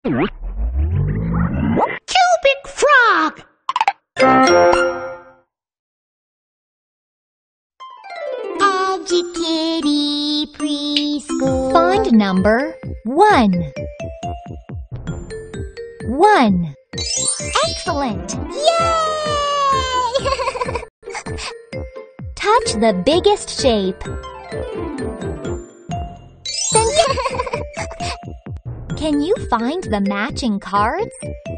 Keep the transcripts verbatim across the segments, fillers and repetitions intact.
Cubic frog. Educatey preschool. Find number one. One. Excellent! Yay! Touch the biggest shape. Then can you find the matching cards?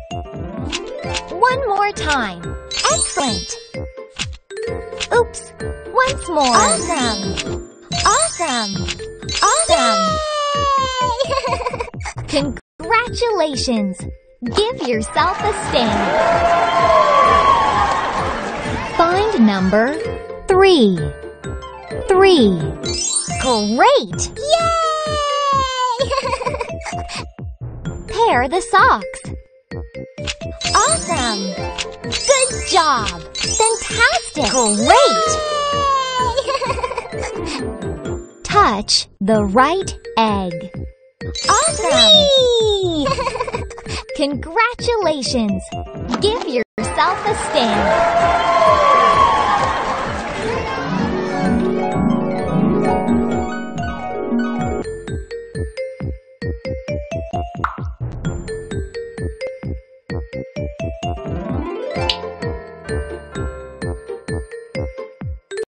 One more time. Excellent! Oops! Once more. Awesome! Awesome! Awesome! Congratulations! Give yourself a stamp. Find number three. Three. Great! Yay! Pair the socks. Awesome! Good job! Fantastic! Great! Touch the right egg. Awesome! Congratulations! Give yourself a stamp.